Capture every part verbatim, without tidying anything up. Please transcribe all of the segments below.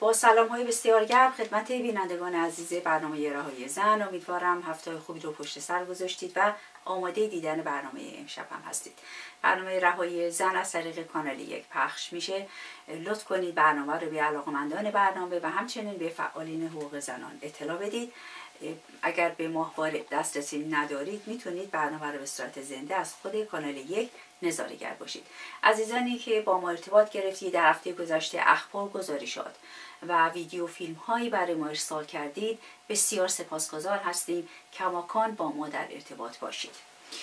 با سلام های بسیار گرم خدمت بینندگان عزیز برنامه رهایی زن، امیدوارم هفته خوبی رو پشت سر گذاشتید و آماده دیدن برنامه امشب هم هستید. برنامه رهایی زن از طریق کانال یک پخش میشه. لطف کنید برنامه رو به علاقمندان برنامه و همچنین به فعالین حقوق زنان اطلاع بدید. اگر به ماهواره دسترسی ندارید میتونید برنامه رو به صورت زنده از خود کانال یک نظاره‌گر باشید. عزیزانی که با ما ارتباط گرفتید در هفته گذشته اخبار، گزارشات و ویدیو فیلم هایی برای ما ارسال کردید بسیار سپاسگزار هستیم. کماکان با ما در ارتباط باشید.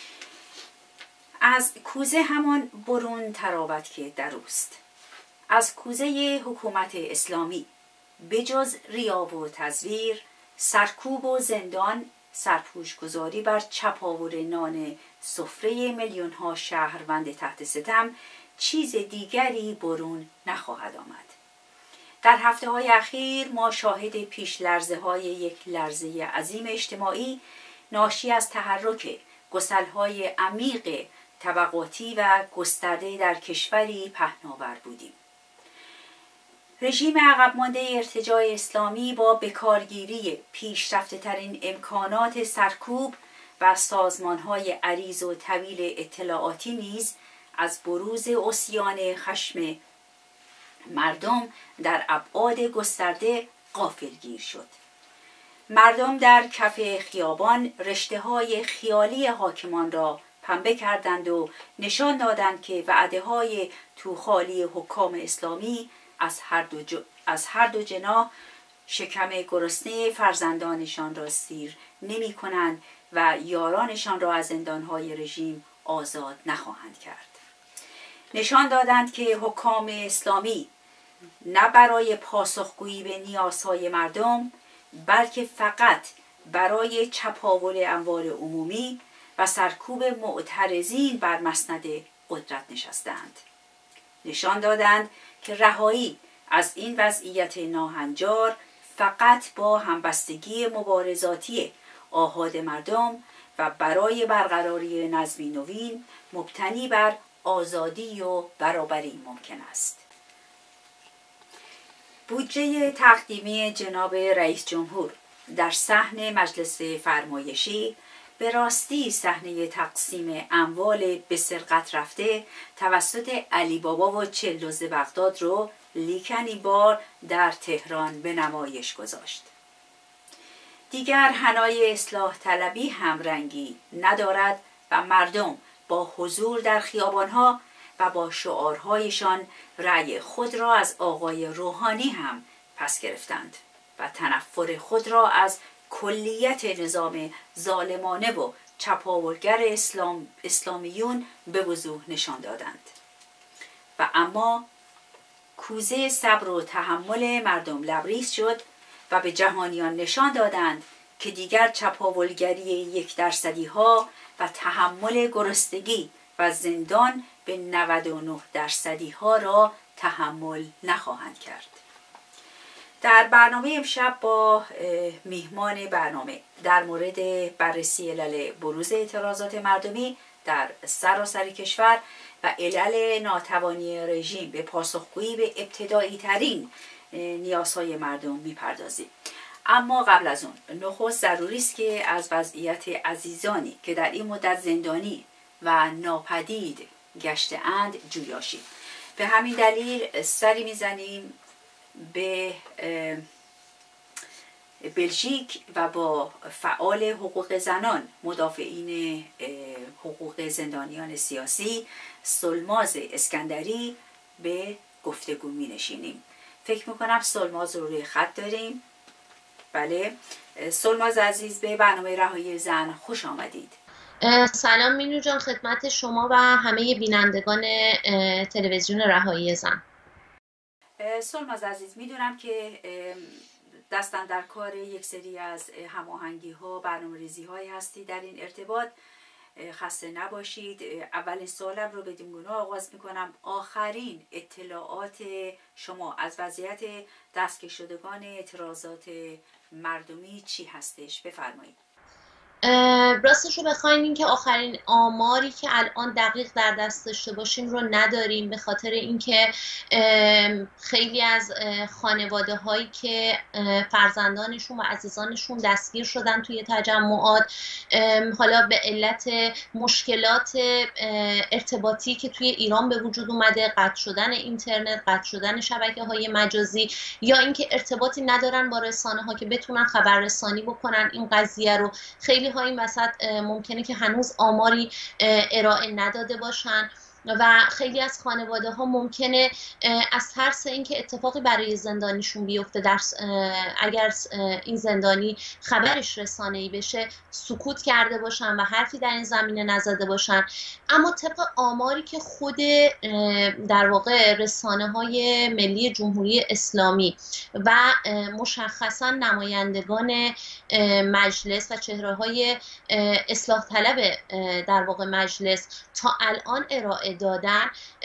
از کوزه همان برون تراوت که در اوست، از کوزه حکومت اسلامی بجز ریا و تزویر، سرکوب و زندان، سرپوش گذاری بر چپاول نان سفره میلیون ها شهروند تحت ستم، چیز دیگری برون نخواهد آمد. در هفته های اخیر ما شاهد پیش لرزه های یک لرزه عظیم اجتماعی ناشی از تحرک گسل‌های عمیق طبقاتی و گسترده در کشوری پهناور بودیم. رژیم عقب مانده ارتجاع اسلامی با بکارگیری پیشرفته ترین امکانات سرکوب و سازمان‌های عریض و طویل اطلاعاتی نیز از بروز عصیان خشم مردم در ابعاد گسترده غافلگیر شد. مردم در کف خیابان رشته‌های خیالی حاکمان را پنبه کردند و نشان دادند که وعده‌های توخالی حکام اسلامی از هر دو, ج... از هر دو جناح شکم گرسنه فرزندانشان را سیر نمی کنند و یارانشان را از زندانهای رژیم آزاد نخواهند کرد. نشان دادند که حکام اسلامی نه برای پاسخگویی به نیازهای مردم بلکه فقط برای چپاول اموال عمومی و سرکوب معترضین بر مسند قدرت نشستند. نشان دادند که رهایی از این وضعیت ناهنجار فقط با همبستگی مبارزاتی آحاد مردم و برای برقراری نظمی نوین مبتنی بر آزادی و برابری ممکن است. بودجه تقدیمی جناب رئیس جمهور در صحن مجلس فرمایشی به راستی صحنه تقسیم اموال به سرقت رفته توسط علی بابا و چلدوز بغداد رو لیکن این بار در تهران به نمایش گذاشت. دیگر حنای اصلاح طلبی هم رنگی ندارد و مردم با حضور در خیابانها و با شعارهایشان رأی خود را از آقای روحانی هم پس گرفتند و تنفر خود را از کلیت نظام ظالمانه و چپاولگر اسلام اسلامیون به وضوح نشان دادند. و اما کوزه صبر و تحمل مردم لبریز شد و به جهانیان نشان دادند که دیگر چپاولگری یک درصدی ها و تحمل گرسنگی و زندان به نود و نه درصدی ها را تحمل نخواهند کرد. در برنامه امشب با میهمان برنامه در مورد بررسی علل بروز اعتراضات مردمی در سراسر کشور و علل ناتوانی رژیم به پاسخگویی به ابتدایی ترین نیازهای مردم میپردازیم. اما قبل از اون نخست ضروری است که از وضعیت عزیزانی که در این مدت زندانی و ناپدید گشته اند جویا شیم. به همین دلیل سری میزنیم به بلژیک و با فعال حقوق زنان مدافعین حقوق زندانیان سیاسی سلماز اسکندری به گفتگو می نشینیم. فکر میکنم سلماز رو روی خط داریم. بله، سلماز عزیز به برنامه رهایی زن خوش آمدید. سلام مینو جان، خدمت شما و همه بینندگان تلویزیون رهایی زن. سلماز عزیز، میدونم که دستن در کار یک سری از هماهنگی ها، برنامه‌ریزی هایی هستی در این ارتباط. خسته نباشید. اولین سوالم رو بدون گناه آغاز میکنم. آخرین اطلاعات شما از وضعیت دستگیر شدگان اعتراضات مردمی چی هستش؟ بفرمایید. راستش رو بخواین این که آخرین آماری که الان دقیق در دست داشته باشیم رو نداریم، به خاطر اینکه خیلی از خانواده هایی که فرزندانشون و عزیزانشون دستگیر شدن توی تجمعات، حالا به علت مشکلات ارتباطی که توی ایران به وجود اومده، قطع شدن اینترنت، قطع شدن شبکه های مجازی، یا اینکه ارتباطی ندارن با رسانه ها که بتونن خبررسانی بکنن این قضیه رو، خیلی ها این وسط ممکنه که هنوز آماری ارائه نداده باشن و خیلی از خانواده ها ممکنه از ترس اینکه اتفاقی برای زندانیشون بیفته، در اگر این زندانی خبرش رسانه‌ای بشه، سکوت کرده باشن و حرفی در این زمینه نزده باشن. اما طبق آماری که خود در واقع رسانه های ملی جمهوری اسلامی و مشخصا نمایندگان مجلس و چهره های اصلاح طلب در واقع مجلس تا الان ارائه دادن،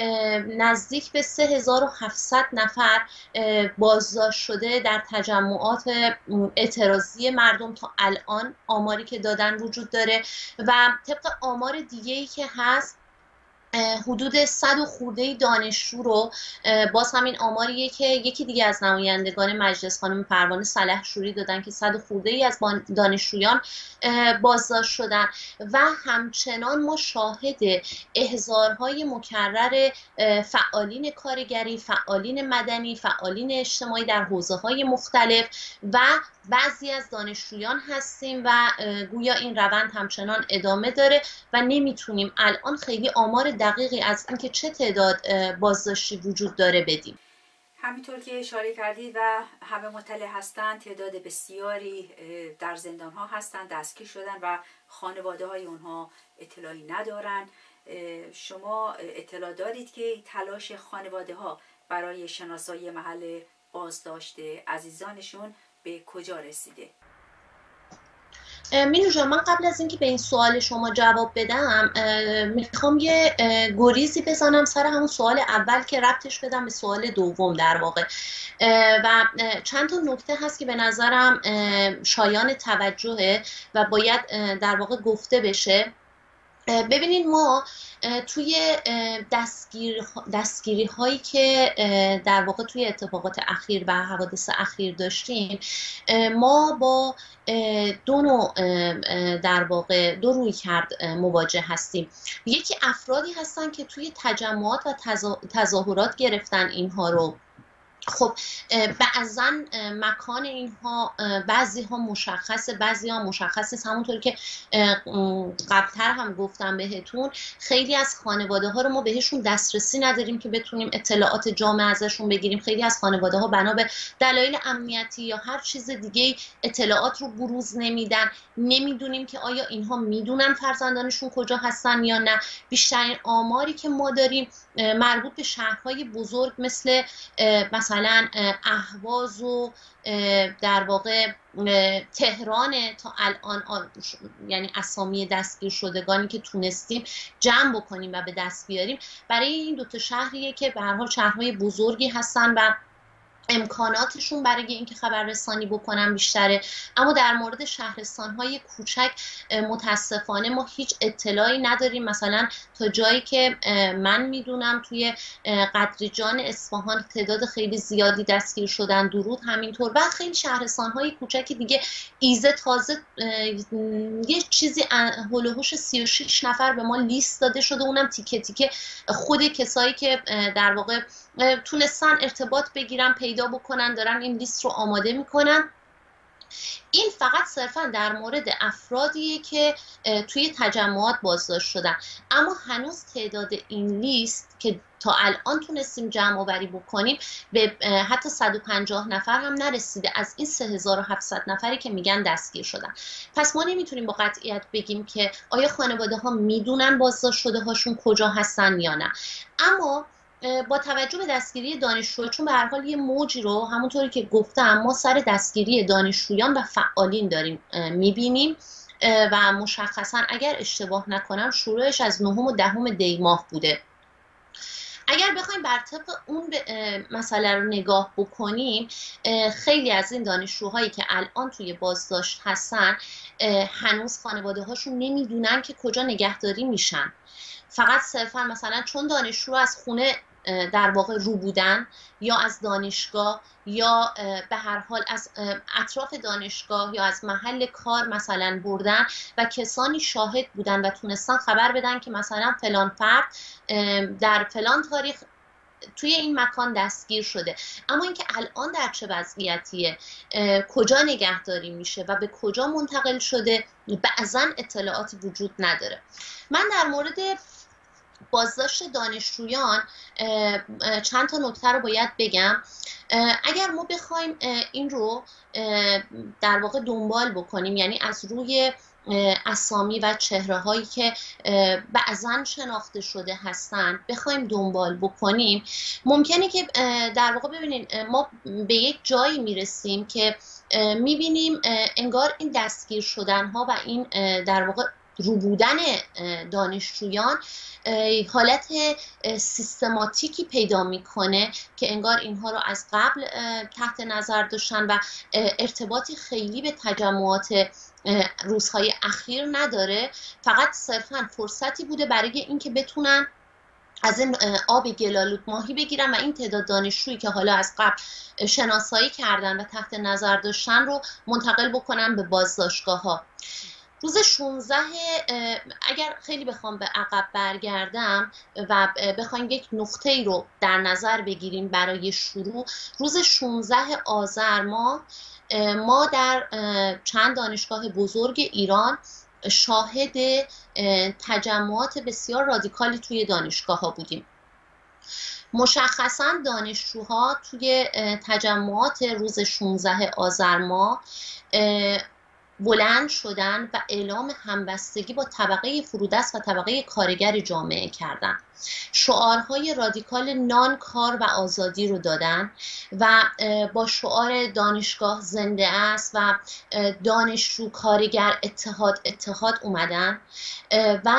نزدیک به سه هزار و هفتصد نفر بازداشت شده در تجمعات اعتراضی مردم تا الان آماری که دادن وجود داره. و طبق آمار دیگه‌ای که هست، حدود صد و خورده دانشجو رو، باز همین آماریه که یکی دیگه از نمایندگان مجلس خانم پروانه سلحشوری دادن که صد و خورده ای از دانشجویان بازداشت شدن. و همچنان ما شاهد احضارهای مکرر فعالین کارگری، فعالین مدنی، فعالین اجتماعی در حوزه‌های مختلف و بعضی از دانشجویان هستیم و گویا این روند همچنان ادامه داره و نمیتونیم الان خیلی آمار دقیقی از اینکه چه تعداد بازداشتی وجود داره بدیم. همینطور که اشاره کردید و همه مطلع هستند، تعداد بسیاری در زندان ها هستند، دستگیر شدن و خانواده های اونها اطلاعی ندارن. شما اطلاع دارید که تلاش خانواده ها برای شناسایی محل بازداشت عزیزانشون به کجا رسیده؟ مینو جان، من قبل از اینکه به این سوال شما جواب بدم میخوام یه گریزی بزنم سر همون سوال اول که ربطش بدم به سوال دوم در واقع، و چند تا نکته هست که به نظرم شایان توجهه و باید در واقع گفته بشه. ببینید، ما توی دستگیر دستگیری هایی که در واقع توی اتفاقات اخیر و حوادث اخیر داشتیم، ما با دو نوع در واقع دو روی کرد مواجه هستیم. یکی افرادی هستن که توی تجمعات و تظاهرات گرفتن اینها رو. خب بعضا مکان اینها بعضی ها مشخصه، بعضی ها مشخص نیست. همونطور که قبلتر هم گفتم بهتون، خیلی از خانواده ها رو ما بهشون دسترسی نداریم که بتونیم اطلاعات جامع ازشون بگیریم. خیلی از خانواده ها بنا به دلایل امنیتی یا هر چیز دیگه اطلاعات رو بروز نمیدن. نمیدونیم که آیا اینها میدونن فرزندانشون کجا هستن یا نه. بیشترین آماری که ما داریم مربوط به شهرهای بزرگ مثل مثلا مثلا اهواز و در واقع تهران تا الان، یعنی اسامی دستگیر شدگانی که تونستیم جمع بکنیم و به دست بیاریم، برای این دو تا شهریه که به هر حال شهرهای بزرگی هستن و امکاناتشون برای اینکه خبررسانی بکنن بیشتره. اما در مورد شهرستان‌های کوچک متاسفانه ما هیچ اطلاعی نداریم. مثلا تا جایی که من میدونم توی قدریجان اصفهان تعداد خیلی زیادی دستگیر شدن، درود همینطور، و خیلی شهرستان‌های کوچکی دیگه. ایزه تازه یه چیزی هول و هوش سی و شش نفر به ما لیست داده شده، اونم تیکه تیکه خود کسایی که در واقع تونستن ارتباط بگیرن، پیدا بکنن، دارن این لیست رو آماده میکنن. این فقط صرفا در مورد افرادیه که توی تجمعات بازداشت شدن، اما هنوز تعداد این لیست که تا الان تونستیم جمع آوری بکنیم به حتی صد و پنجاه نفر هم نرسیده از این سه هزار و هفتصد نفری که میگن دستگیر شدن. پس ما نمیتونیم با قطعیت بگیم که آیا خانواده ها میدونن بازداشت شده هاشون کجا هستن یا نه. اما با توجه به دستگیری دانشجو، چون به هر حال یه موجی رو همونطوری که گفتم ما سر دستگیری دانشجویان و فعالین داریم میبینیم و مشخصا اگر اشتباه نکنم شروعش از نهم و دهم دی ماه بوده. اگر بخوایم بر طبق اون مسئله رو نگاه بکنیم، خیلی از این دانشجوهایی که الان توی بازداشت هستن هنوز خانواده هاشون نمیدونن که کجا نگهداری میشن. فقط صرفا مثلا چون دانشجو از خونه در واقع رو بودن یا از دانشگاه یا به هر حال از اطراف دانشگاه یا از محل کار مثلا بردن و کسانی شاهد بودن و تونستن خبر بدن که مثلا فلان فرد در فلان تاریخ توی این مکان دستگیر شده، اما اینکه الان در چه وضعیتیه، کجا نگهداری میشه و به کجا منتقل شده، بعضا اطلاعاتی وجود نداره. من در مورد بازداشت دانشجویان چند تا نکته رو باید بگم. اگر ما بخوایم این رو در واقع دنبال بکنیم، یعنی از روی اسامی و چهره هایی که بعضن شناخته شده هستن بخوایم دنبال بکنیم، ممکنه که در واقع ببینید ما به یک جایی میرسیم که میبینیم انگار این دستگیر شدن ها و این در واقع رو بودن دانشجویان حالت سیستماتیکی پیدا میکنه که انگار اینها رو از قبل تحت نظر داشتن و ارتباطی خیلی به تجمعات روزهای اخیر نداره، فقط صرفا فرصتی بوده برای اینکه بتونن از این آب گلالود ماهی بگیرن و این تعداد دانشجویی که حالا از قبل شناسایی کردن و تحت نظر داشتن رو منتقل بکنن به بازداشتگاه ها. روز شانزده، اگر خیلی بخوام به عقب برگردم و بخوایم یک نقطه ای رو در نظر بگیریم برای شروع، روز شانزده آذر ماه ما در چند دانشگاه بزرگ ایران شاهد تجمعات بسیار رادیکالی توی دانشگاه ها بودیم. مشخصا دانشجوها توی تجمعات روز شانزده آذر ماه بلند شدن و اعلام همبستگی با طبقه فرودست و طبقه کارگر جامعه کردند. شعارهای رادیکال نان، کار و آزادی رو دادن و با شعار دانشگاه زنده است و دانشجو کارگر اتحاد اتحاد اومدن و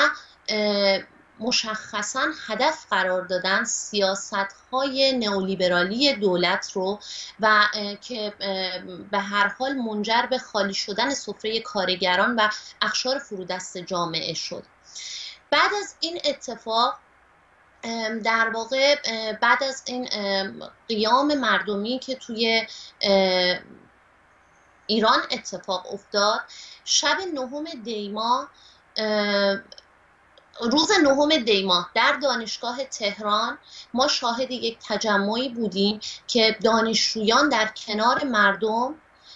مشخصا هدف قرار دادن سیاست‌های نئولیبرالی دولت رو و که به هر حال منجر به خالی شدن سفره کارگران و اقشار فرودست جامعه شد. بعد از این اتفاق در واقع بعد از این قیام مردمی که توی ایران اتفاق افتاد، شب نهم دی ماه روز نهم دی ماه در دانشگاه تهران ما شاهد یک تجمعی بودیم که دانشجویان در کنار مردم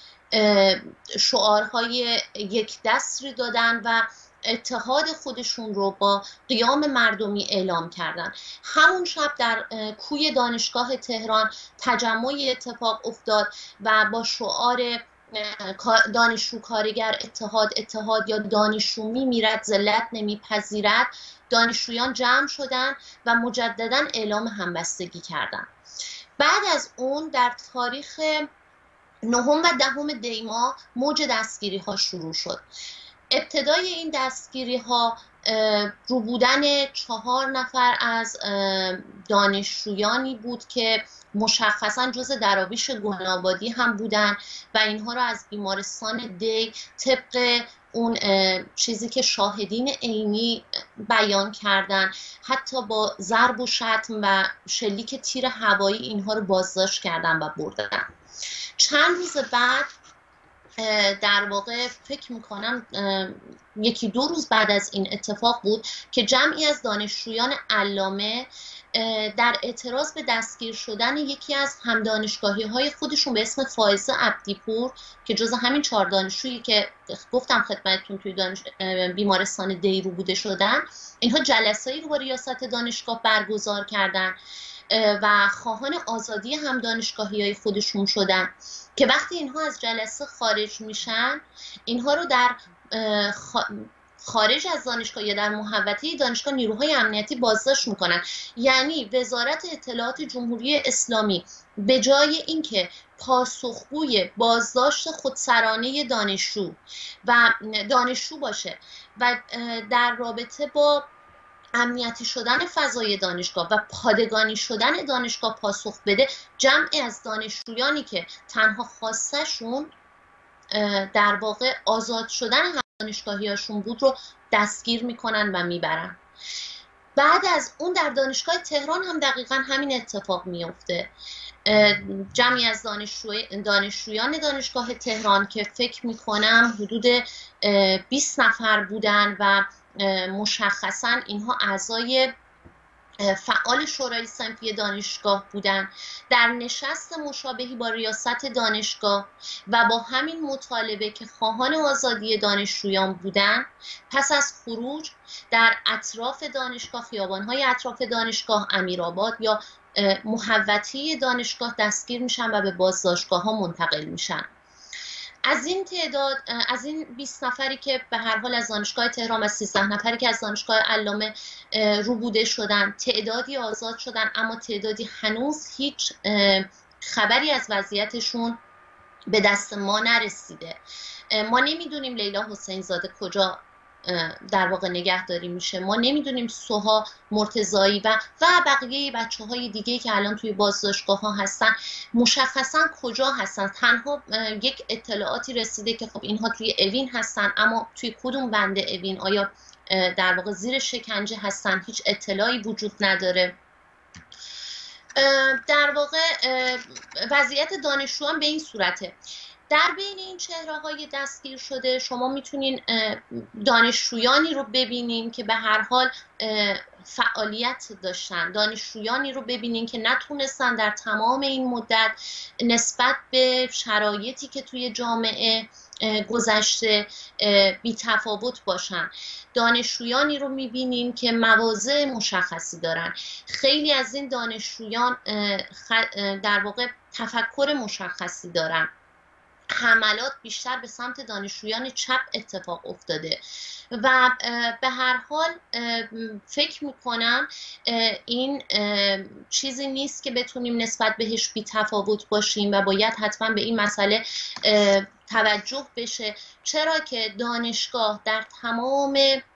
شعارهای یک دستی دادن و اتحاد خودشون رو با قیام مردمی اعلام کردن. همون شب در کوی دانشگاه تهران تجمعی اتفاق افتاد و با شعار دانشجو کارگر اتحاد اتحاد یا دانشجو میمیرد ذلت نمیپذیرد، دانشجویان جمع شدند و مجددا اعلام همبستگی کردند. بعد از اون در تاریخ نهم و دهم دی ماه موج دستگیری ها شروع شد. ابتدای این دستگیری ها رو بودن چهار نفر از دانشجویانی بود که مشخصا جز دراویش گل‌آبادی هم بودن و اینها را از بیمارستان دی طبق اون چیزی که شاهدین عینی بیان کردن حتی با ضرب و شتم و شلیک تیر هوایی اینها رو بازداشت کردن و بردن. چند روز بعد در واقع فکر میکنم یکی دو روز بعد از این اتفاق بود که جمعی از دانشجویان علامه در اعتراض به دستگیر شدن یکی از هم دانشگاهی های خودشون به اسم فائزه عبدیپور که جز همین چهار دانشجویی که گفتم خدمتتون توی دانش... بیمارستان دی رو بوده شدن، اینها جلسه‌ای رو با ریاست دانشگاه برگزار کردن و خواهان آزادی هم دانشگاهی های خودشون شدن که وقتی اینها از جلسه خارج میشن اینها رو در خارج از دانشگاه یا در محوطه دانشگاه نیروهای امنیتی بازداشت میکنن. یعنی وزارت اطلاعات جمهوری اسلامی به جای اینکه پاسخگوی بازداشت خودسرانه دانشجو و دانشجو باشه و در رابطه با امنیتی شدن فضای دانشگاه و پادگانی شدن دانشگاه پاسخ بده، جمعی از دانشجویانی که تنها خواستشون در واقع آزاد شدن دانشگاهیاشون بود رو دستگیر میکنن و میبرن. بعد از اون در دانشگاه تهران هم دقیقا همین اتفاق میفته. جمعی از دانشجوی دانشجویان دانشگاه تهران که فکر میکنم حدود بیست نفر بودن و مشخصا اینها اعضای فعال شورای صنفی دانشگاه بودن، در نشست مشابهی با ریاست دانشگاه و با همین مطالبه که خواهان آزادی دانشجویان بودن، پس از خروج در اطراف دانشگاه، خیابان‌های اطراف دانشگاه، امیرآباد یا محوطه دانشگاه دستگیر میشن و به بازداشتگاه‌ها منتقل میشن. از این تعداد، از این بیست نفری که به هر حال از دانشگاه تهران و سیزده نفری که از دانشگاه علامه روبوده شدن، تعدادی آزاد شدن، اما تعدادی هنوز هیچ خبری از وضعیتشون به دست ما نرسیده. ما نمیدونیم لیلا حسین زاده کجا در واقع نگهداری میشه، ما نمیدونیم سوها مرتضایی و و بقیه بچه های دیگه که الان توی بازداشتگاه ها هستن مشخصا کجا هستن. تنها یک اطلاعاتی رسیده که خب اینها توی اوین هستن، اما توی کدوم بند اوین، آیا در واقع زیر شکنجه هستن، هیچ اطلاعی وجود نداره. در واقع وضعیت دانشجویان به این صورته. در بین این چهره های دستگیر شده شما میتونین دانشجویانی رو ببینین که به هر حال فعالیت داشتن، دانشجویانی رو ببینین که نتونستن در تمام این مدت نسبت به شرایطی که توی جامعه گذشته بی تفاوت باشن، دانشجویانی رو میبینیم که مواضع مشخصی دارن. خیلی از این دانشجویان در واقع تفکر مشخصی دارن. حملات بیشتر به سمت دانشجویان چپ اتفاق افتاده و به هر حال فکر میکنم این چیزی نیست که بتونیم نسبت بهش بی تفاوت باشیم و باید حتما به این مسئله توجه بشه، چرا که دانشگاه در تمام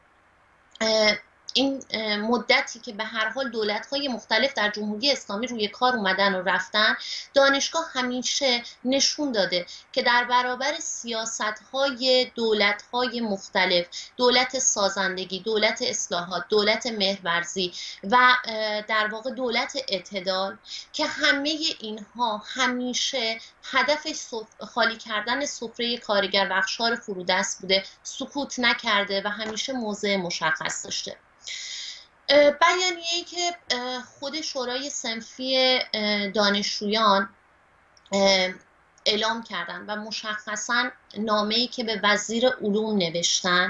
این مدتی که به هر حال دولت‌های مختلف در جمهوری اسلامی روی کار اومدن و رفتن، دانشگاه همیشه نشون داده که در برابر سیاست‌های دولت‌های مختلف، دولت سازندگی، دولت اصلاحات، دولت مهرورزی و در واقع دولت اعتدال، که همه اینها همیشه هدف خالی کردن سفره کارگر و اقشار فرودست بوده، سکوت نکرده و همیشه موضع مشخص داشته. بیانیه‌ای که خود شورای صنفی دانشجویان اعلام کردن و مشخصاً نامه‌ای که به وزیر علوم نوشتن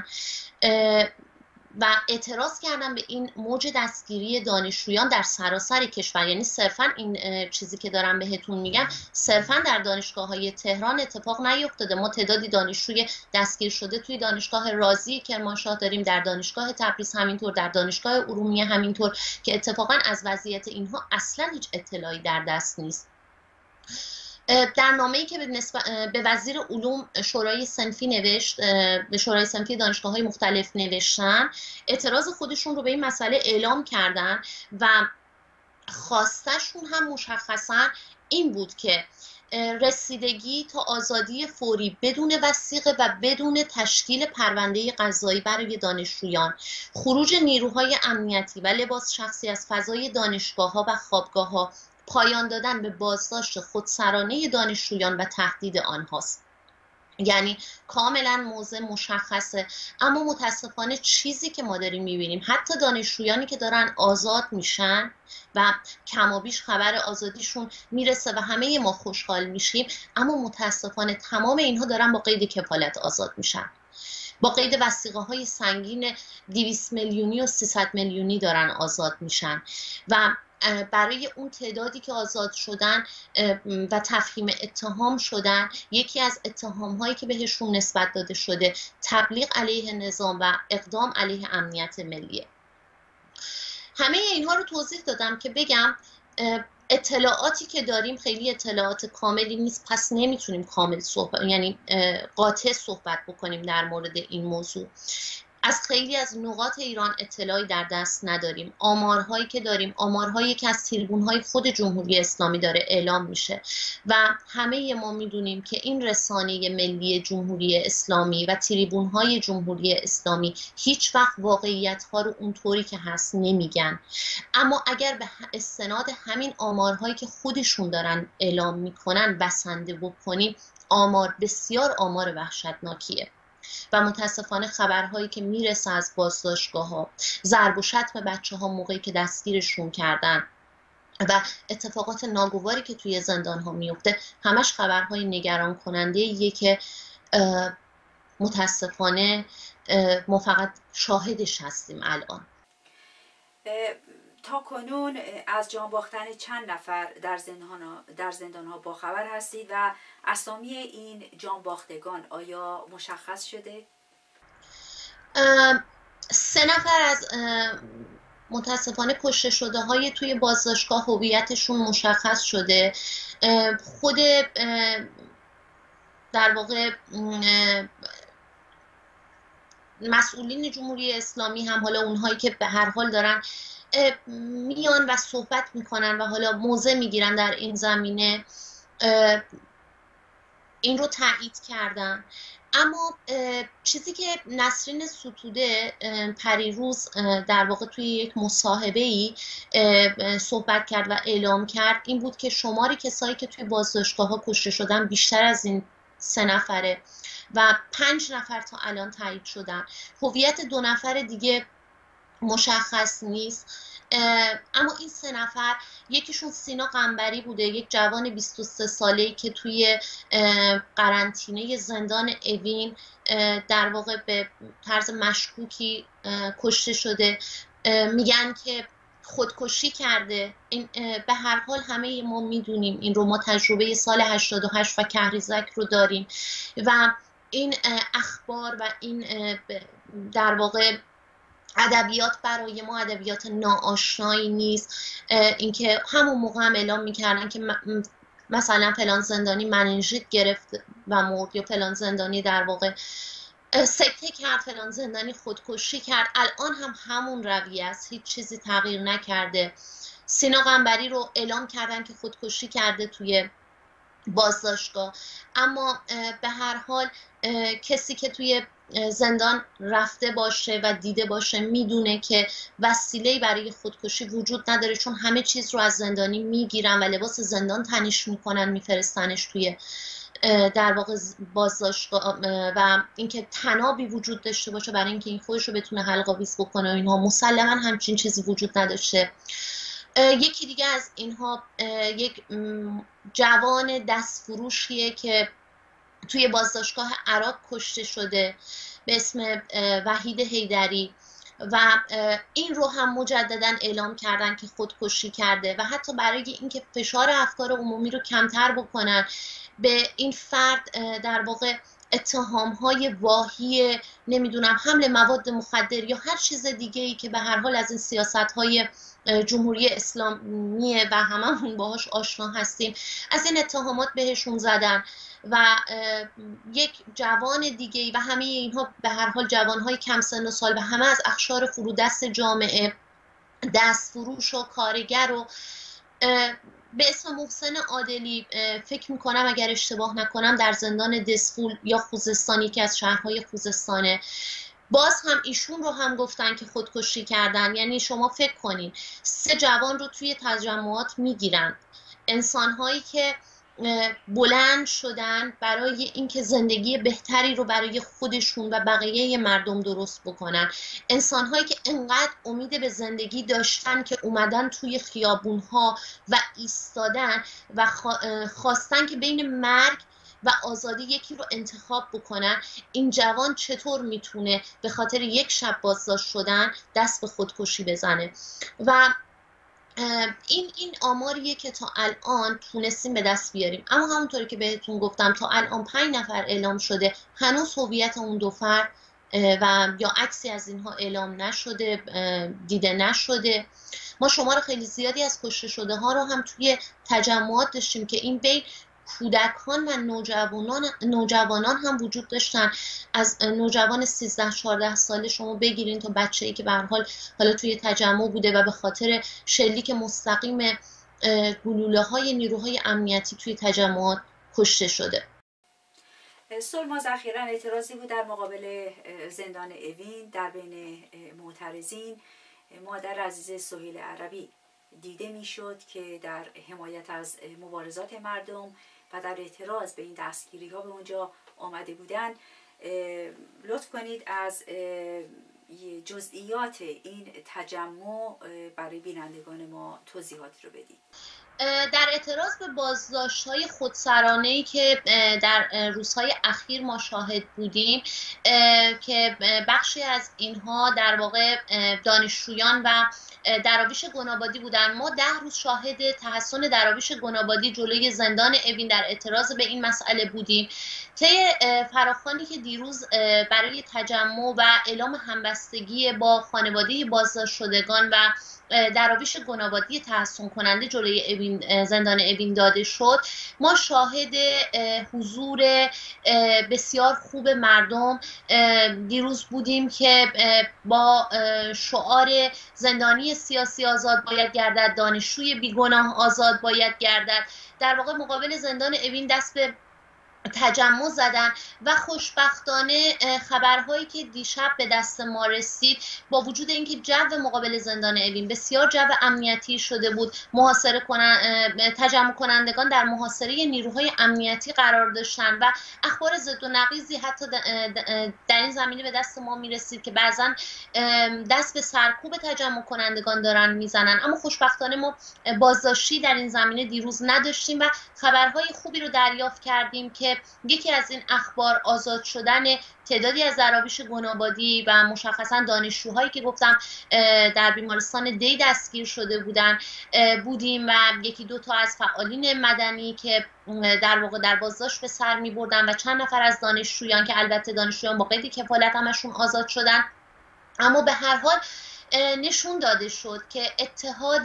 و اعتراض کردن به این موج دستگیری دانشجویان در سراسر کشور، یعنی صرفاً این چیزی که دارم بهتون میگم صرفاً در دانشگاه‌های تهران اتفاق نیفتاده. ما تعدادی دانشجوی دستگیر شده توی دانشگاه رازی کرمانشاه داریم، در دانشگاه تبریز همینطور، در دانشگاه ارومیه همینطور، که اتفاقاً از وضعیت اینها اصلاً هیچ اطلاعی در دست نیست. در نامه‌ای که به, نسبت به وزیر علوم شورای صنفی نوشت، به شورای صنفی دانشگاه‌های مختلف نوشتن، اعتراض خودشون رو به این مسئله اعلام کردن و خواستشون هم مشخصاً این بود که رسیدگی تا آزادی فوری بدون وثیقه و بدون تشکیل پرونده قضایی برای دانشجویان، خروج نیروهای امنیتی و لباس شخصی از فضای دانشگاه‌ها و خوابگاه‌ها، پایان دادن به بازداشت خودسرانه دانشجویان و تهدید آنهاست. یعنی کاملا موضع مشخصه، اما متاسفانه چیزی که ما داریم میبینیم، حتی دانشجویانی که دارن آزاد میشن و کمابیش خبر آزادیشون میرسه و همه ما خوشحال میشیم، اما متاسفانه تمام اینها دارن با قید کفالت آزاد میشن، با قید وثیقه های سنگین دویست میلیونی و سیصد میلیونی دارن آزاد میشن و برای اون تعدادی که آزاد شدن و تفهیم اتهام شدن، یکی از اتهام هایی که بهشون نسبت داده شده تبلیغ علیه نظام و اقدام علیه امنیت ملیه. همه اینها رو توضیح دادم که بگم اطلاعاتی که داریم خیلی اطلاعات کاملی نیست، پس نمیتونیم کامل صحبت، یعنی قاطع صحبت بکنیم در مورد این موضوع. از خیلی از نقاط ایران اطلاعی در دست نداریم. آمارهایی که داریم آمارهایی که از تریبون‌های خود جمهوری اسلامی داره اعلام میشه و همه ما میدونیم که این رسانه ملی جمهوری اسلامی و تریبون‌های جمهوری اسلامی هیچ وقت واقعیت‌ها رو اونطوری که هست نمیگن. اما اگر به استناد همین آمارهایی که خودشون دارن اعلام میکنن بسنده بکنیم، آمار بسیار آمار وحشتناکیه و متاسفانه خبرهایی که میرسه از بازداشتگاه ها، ضرب و شتم بچه ها موقعی که دستگیرشون کردن و اتفاقات ناگواری که توی زندان ها میفته، همش خبرهای نگران کننده ایه که متاسفانه ما فقط شاهدش هستیم الان. تا کنون از جان باختن چند نفر در زندان در زندان ها باخبر هستید و اسامی این جان باختگان آیا مشخص شده؟ سه نفر از متاسفانه کشته شده های توی بازداشتگاه هویتشون مشخص شده. خود در واقع مسئولین جمهوری اسلامی هم، حالا اونهایی که به هر حال دارن میان و صحبت میکنن و حالا موضع میگیرن در این زمینه، این رو تایید کردن. اما چیزی که نسرین ستوده پریروز در واقع توی یک مصاحبه‌ای صحبت کرد و اعلام کرد این بود که شمار کسایی که توی بازداشتگاه‌ها کشته شدن بیشتر از این سه نفره و پنج نفر تا الان تایید شدن. هویت دو نفر دیگه مشخص نیست، اما این سه نفر یکیشون سینا قنبری بوده، یک جوان بیست و سه ساله‌ای که توی قرنطینه زندان اوین در واقع به طرز مشکوکی کشته شده. میگن که خودکشی کرده. این به هر حال همه ما میدونیم این رو، ما تجربه سال هشتاد و هشت و کهریزک رو داریم و این اخبار و این در واقع ادبیات برای ما ادبیات ناآشنایی نیست. اینکه همون موقع هم اعلام میکردن که مثلا فلان زندانی مننژیت گرفت و مرد، یا فلان زندانی در واقع سکته کرد، فلان زندانی خودکشی کرد. الان هم همون رویه است، هیچ چیزی تغییر نکرده. سینا قنبری رو اعلام کردن که خودکشی کرده توی بازداشتگاه، اما به هر حال کسی که توی زندان رفته باشه و دیده باشه میدونه که وسیله‌ای برای خودکشی وجود نداره، چون همه چیز رو از زندانی میگیرن و لباس زندان تنش میکنن میفرستنش توی در واقع بازداشتگاه و اینکه تنابی وجود داشته باشه برای اینکه این خودش رو بتونه حلق‌آویز بکنه و اینها مسلما همچین چیزی وجود نداشته. یکی دیگه از اینها یک جوان دستفروشیه که توی بازداشتگاه عراق کشته شده به اسم وحید حیدری و این رو هم مجددا اعلام کردن که خودکشی کرده و حتی برای اینکه فشار افکار عمومی رو کمتر بکنن به این فرد در واقع اتهام‌های واهی نمیدونم حمل مواد مخدر یا هر چیز دیگه‌ای که به هر حال از این سیاست‌های جمهوری اسلامیه و هممون باهاش آشنا هستیم، از این اتهامات بهشون زدن و یک جوان دیگه و همه اینها به هر حال جوانهای کم سن و سال و همه از اقشار فرودست جامعه، دستفروش و کارگر و به اسم محسن عادلی، فکر میکنم اگر اشتباه نکنم در زندان دسفول یا خوزستانی که از شهرهای خوزستانه، باز هم ایشون رو هم گفتن که خودکشی کردن. یعنی شما فکر کنین سه جوان رو توی تجمعات میگیرن، انسانهایی که بلند شدن برای اینکه زندگی بهتری رو برای خودشون و بقیه مردم درست بکنن، انسانهایی که انقدر امید به زندگی داشتن که اومدن توی خیابونها و ایستادن و خواستن که بین مرگ و آزادی یکی رو انتخاب بکنن. این جوان چطور میتونه به خاطر یک شب بازداشت شدن دست به خودکشی بزنه؟ و این این آماریه که تا الان تونستیم به دست بیاریم. اما همونطوری که بهتون گفتم تا الان پنج نفر اعلام شده، هنوز هویت اون دو فرد و یا عکسی از اینها اعلام نشده، دیده نشده. ما شمار خیلی زیادی از کشته شده ها رو هم توی تجمعات داشتیم که این بین کودکان و نوجوانان نوجوانان هم وجود داشتن. از نوجوان سیزده چهارده ساله شما بگیرین تا بچه‌ای که به هر حال حالا توی تجمع بوده و به خاطر شلیک مستقیم گلوله‌های نیروهای امنیتی توی تجمعات کشته شده. سلماز اخیراً اعتراضی بود در مقابل زندان اوین در بین معترضین. مادر عزیز سهیل عربی دیده میشد که در حمایت از مبارزات مردم و در اعتراض به این دستگیری ها به اونجا آمده بودن. لطف کنید از جزئیات این تجمع برای بینندگان ما توضیحاتی رو بدید. در اعتراض به بازداشت‌های خودسرانه‌ای که در روزهای اخیر ما شاهد بودیم که بخشی از اینها در واقع دانشجویان و دراویش گنابادی بودن، ما ده روز شاهد تحصن دراویش گنابادی جلوی زندان اوین در اعتراض به این مسئله بودیم. طی فراخوانی که دیروز برای تجمع و اعلام همبستگی با خانواده بازداشت شدگان و دراویش گنابادی تحصن کننده جلوی اوین، زندان اوین داده شد، ما شاهد حضور بسیار خوب مردم دیروز بودیم که با شعار زندانی سیاسی آزاد باید گردد، دانشجوی بیگناه آزاد باید گردد، در واقع مقابل زندان اوین دست به تجمع زدن. و خوشبختانه خبرهایی که دیشب به دست ما رسید، با وجود اینکه جو مقابل زندان اوین بسیار جو امنیتی شده بود، محاصره کنن، تجمع کنندگان در محاصره نیروهای امنیتی قرار داشتن و اخبار ضد و نقیضی حتی در این زمینه به دست ما میرسید که بعضا دست به سرکوب تجمع کنندگان دارن میزنن. اما خوشبختانه ما بازداشتی در این زمینه دیروز نداشتیم و خبرهای خوبی رو دریافت کردیم که یکی از این اخبار آزاد شدن تعدادی از دراویش گنابادی و مشخصا دانشجوهایی که گفتم در بیمارستان دی دستگیر شده بودن بودیم و یکی دو تا از فعالین مدنی که در واقع در بازداشت به سر می بردن و چند نفر از دانشجویان که البته دانشجویان با قید کفالت همشون آزاد شدن. اما به هر حال نشون داده شد که اتحاد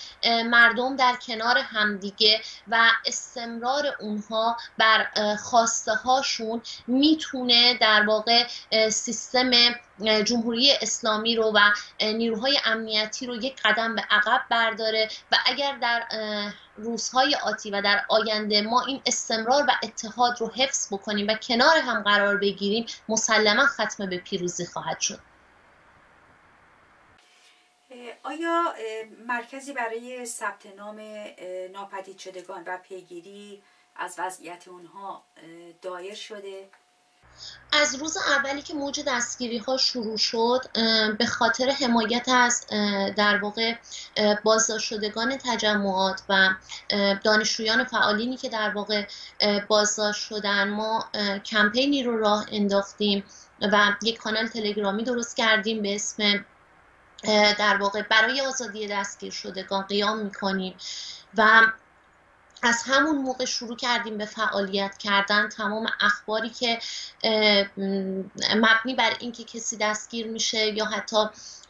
مردم در کنار همدیگه و استمرار اونها بر خواسته هاشون میتونه در واقع سیستم جمهوری اسلامی رو و نیروهای امنیتی رو یک قدم به عقب برداره و اگر در روزهای آتی و در آینده ما این استمرار و اتحاد رو حفظ بکنیم و کنار هم قرار بگیریم، مسلما ختم به پیروزی خواهد شد. آیا مرکزی برای ثبت نام ناپدید شدگان و پیگیری از وضعیت اونها دایر شده؟ از روز اولی که موج دستگیری ها شروع شد، به خاطر حمایت از در واقع بازداشت شدگان تجمعات و دانشجویان فعالینی که در واقع بازداشت شدن، ما کمپینی رو راه انداختیم و یک کانال تلگرامی درست کردیم به اسم در واقع برای آزادی دستگیر شدگان قیام میکنیم و از همون موقع شروع کردیم به فعالیت کردن. تمام اخباری که مبنی بر اینکه کسی دستگیر میشه یا حتی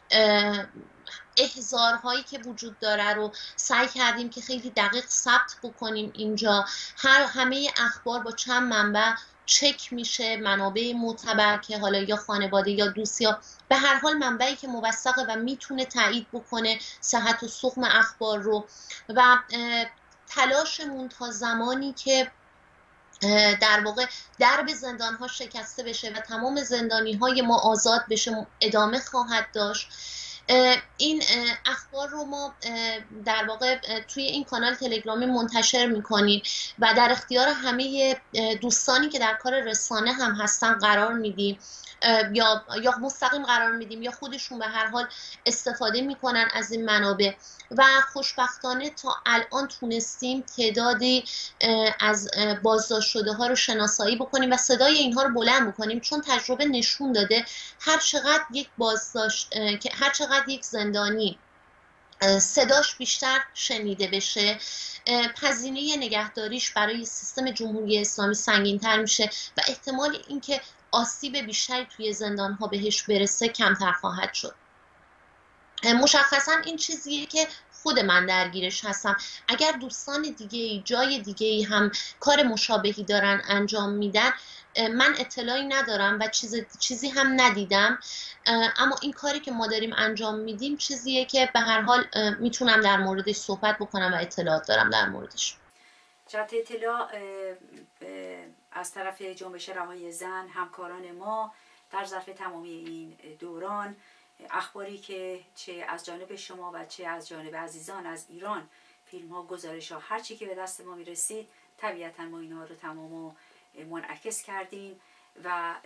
احضارهایی که وجود داره رو سعی کردیم که خیلی دقیق ثبت بکنیم اینجا. هر همه اخبار با چند منبع چک میشه، منابع معتبر که حالا یا خانواده یا دوست یا به هر حال منبعی که موثقه و میتونه تایید بکنه صحت و سقم اخبار رو. و تلاشمون تا زمانی که در واقع درب زندان ها شکسته بشه و تمام زندانی های ما آزاد بشه ادامه خواهد داشت. این اخبار رو ما در واقع توی این کانال تلگرامی منتشر میکنیم و در اختیار همه دوستانی که در کار رسانه هم هستن قرار میدیم یا یا مستقیم قرار میدیم یا خودشون به هر حال استفاده میکنن از این منابع. و خوشبختانه تا الان تونستیم تعدادی از بازداشت شده ها رو شناسایی بکنیم و صدای اینها رو بلند بکنیم، چون تجربه نشون داده هر چقدر یک بازداشت که هر چقدر یک زندانی صداش بیشتر شنیده بشه، هزینه نگهداریش برای سیستم جمهوری اسلامی سنگین‌تر میشه و احتمال اینکه آسیب بیشتری توی زندان‌ها بهش برسه کمتر خواهد شد. مشخصا این چیزیه که خود من درگیرش هستم. اگر دوستان دیگه جای دیگه هم کار مشابهی دارن انجام میدن، من اطلاعی ندارم و چیز چیزی هم ندیدم، اما این کاری که ما داریم انجام میدیم چیزیه که به هر حال میتونم در موردش صحبت بکنم و اطلاعات دارم در موردش. جهت اطلاع از طرف جنبش رهایی زن، همکاران ما در ظرف تمامی این دوران، اخباری که چه از جانب شما و چه از جانب عزیزان از ایران، فیلم ها، گزارش ها، هر چی که به دست ما میرسید طبیعتا ما اینها رو تمامو منعکس کردیم و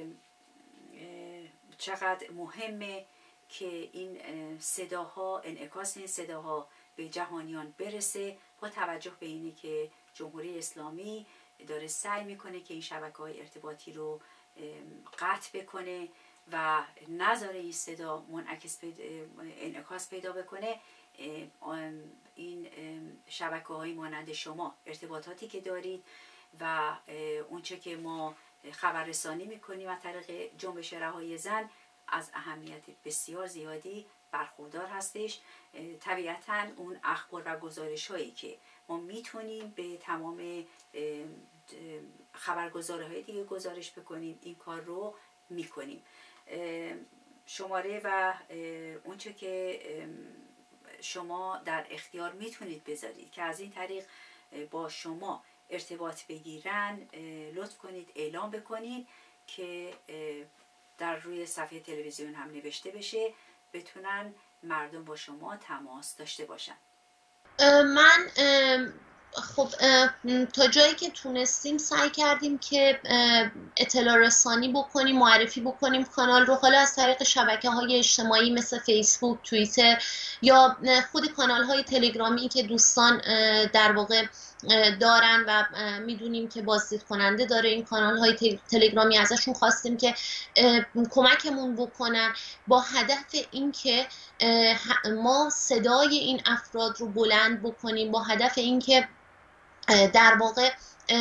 چقدر مهمه که این صداها، انعکاس این صداها به جهانیان برسه، با توجه به اینه که جمهوری اسلامی داره سعی میکنه که این شبکه‌های ارتباطی رو قطع بکنه و نذاره این صدا منعکس پیدا، انعکاس پیدا بکنه. این شبکه‌های مانند شما، ارتباطاتی که دارید و اونچه که ما خبررسانی میکنیم از طریق جنبش رهایی زن از اهمیت بسیار زیادی برخوردار هستش. طبیعتا اون اخبار و گزارش هایی که ما میتونیم به تمام خبرگزاره های دیگه گزارش بکنیم، این کار رو میکنیم. شماره و اونچه که شما در اختیار میتونید بذارید که از این طریق با شما ارتباط بگیرن، لطف کنید اعلام بکنید که در روی صفحه تلویزیون هم نوشته بشه، بتونن مردم با شما تماس داشته باشن. من خب تا جایی که تونستیم سعی کردیم که اطلاع رسانی بکنیم، معرفی بکنیم کانال رو، حالا از طریق شبکه های اجتماعی مثل فیسبوک، توییتر یا خود کانال های تلگرامی که دوستان در واقع دارن و میدونیم که بازدید کننده داره این کانال های تلگرامی، ازشون خواستیم که کمکمون بکنن با هدف این که ما صدای این افراد رو بلند بکنیم، با هدف این که در واقع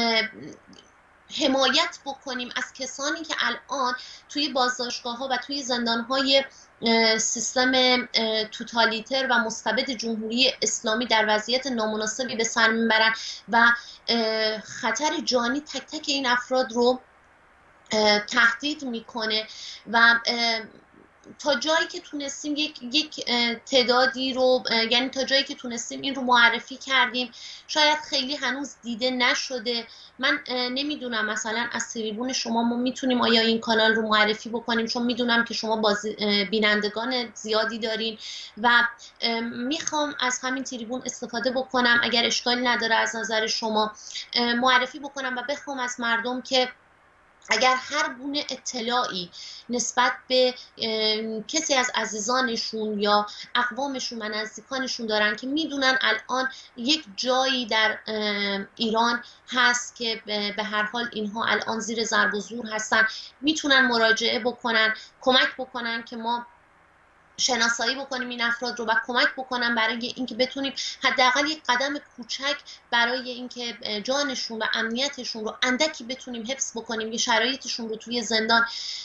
حمایت بکنیم از کسانی که الان توی بازداشتگاه ها و توی زندان های سیستم توتالیتر و مستبد جمهوری اسلامی در وضعیت نامناسبی به سر میبرن و خطر جانی تک تک این افراد رو تهدید میکنه و تا جایی که تونستیم یک یک تعدادی رو، یعنی تا جایی که تونستیم این رو معرفی کردیم. شاید خیلی هنوز دیده نشده. من نمیدونم مثلا از تریبون شما ما میتونیم آیا این کانال رو معرفی بکنیم، چون میدونم که شما باز بینندگان زیادی دارین و میخوام از همین تریبون استفاده بکنم، اگر اشکالی نداره از نظر شما معرفی بکنم و بخوام از مردم که اگر هر گونه اطلاعی نسبت به کسی از عزیزانشون یا اقوامشون و نزدیکانشون دارن که میدونن الان یک جایی در ایران هست که به هر حال اینها الان زیر ضرب و زور هستن، میتونن مراجعه بکنن، کمک بکنن که ما شناسایی بکنیم این افراد رو و کمک بکنم برای اینکه بتونیم حداقل یک قدم کوچک برای اینکه جانشون و امنیتشون رو اندکی بتونیم حفظ بکنیم، یه شرایطشون رو توی زندان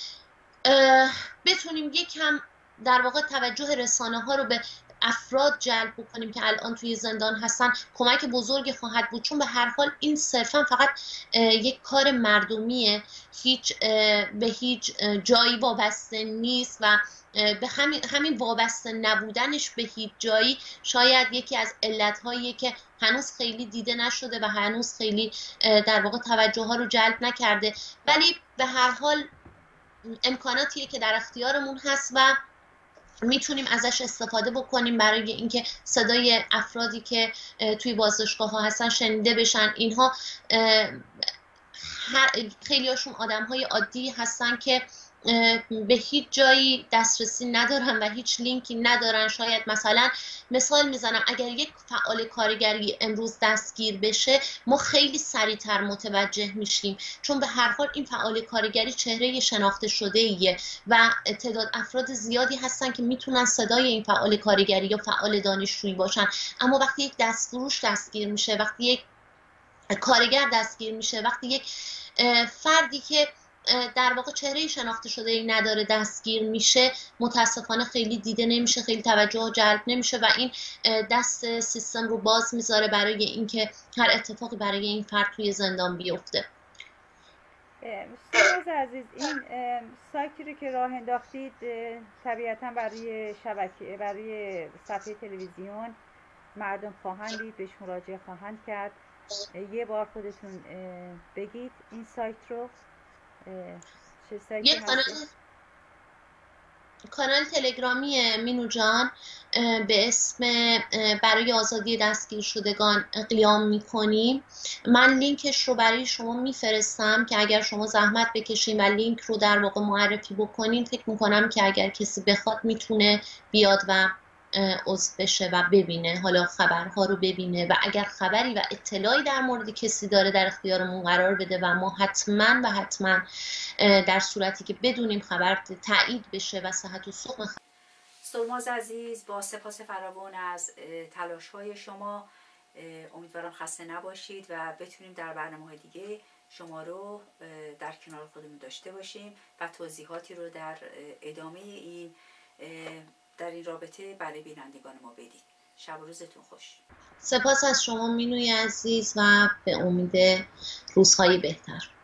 بتونیم یکم در واقع توجه رسانه ها رو به افراد جلب بکنیم که الان توی زندان هستن. کمک بزرگی خواهد بود، چون به هر حال این صرفا فقط یک کار مردمیه، هیچ به هیچ جایی وابسته نیست و به همین همین وابسته نبودنش به هیچ جایی شاید یکی از علتهایی که هنوز خیلی دیده نشده و هنوز خیلی در واقع توجه ها رو جلب نکرده، ولی به هر حال امکاناتیه که در اختیارمون هست و میتونیم ازش استفاده بکنیم برای اینکه صدای افرادی که توی بازداشتگاه ها هستن شنیده بشن. اینها خیلی هاشون آدم های عادی هستن که به هیچ جایی دسترسی ندارن و هیچ لینکی ندارن. شاید مثلا مثال میزنم اگر یک فعال کارگری امروز دستگیر بشه ما خیلی سریعتر متوجه میشیم، چون به هر حال این فعال کارگری چهره شناخته شده ایه و تعداد افراد زیادی هستن که میتونن صدای این فعال کارگری یا فعال دانشجویی باشن. اما وقتی یک دستفروش دستگیر میشه، وقتی یک کارگر دستگیر میشه، وقتی یک فردی که در واقع چهره شناخته شده ای نداره دستگیر میشه، متاسفانه خیلی دیده نمیشه، خیلی توجه جلب نمیشه و این دست سیستم رو باز میذاره برای اینکه هر اتفاقی برای این فرد توی زندان بیفته. سرباز عزیز، این سایتی رو که راه انداختید طبیعتا برای شبکه برای صفحه تلویزیون مردم خواهند دید، بهش مراجعه خواهند کرد. یه بار خودتون بگید این سایت رو چه سایتی هست؟ کانال تلگرامی مینو جان به اسم برای آزادی دستگیر شدگان قیام میکنیم. من لینکش رو برای شما میفرستم که اگر شما زحمت بکشین و لینک رو در واقع معرفی بکنین، فکر میکنم که اگر کسی بخواد میتونه بیاد و عضو بشه و ببینه، حالا خبرها رو ببینه و اگر خبری و اطلاعی در مورد کسی داره در اختیارمون قرار بده و ما حتما و حتما در صورتی که بدونیم خبر تایید بشه و صحت و سقم خبر. سرماز عزیز، با سپاس فراوان از تلاش های شما، امیدوارم خسته نباشید و بتونیم در برنامه‌های دیگه شما رو در کنار خودمون داشته باشیم و توضیحاتی رو در ادامه این در این رابطه برای بینندگان ما بدید. شب و روزتون خوش. سپاس از شما مینوی عزیز و به امید روزهای بهتر.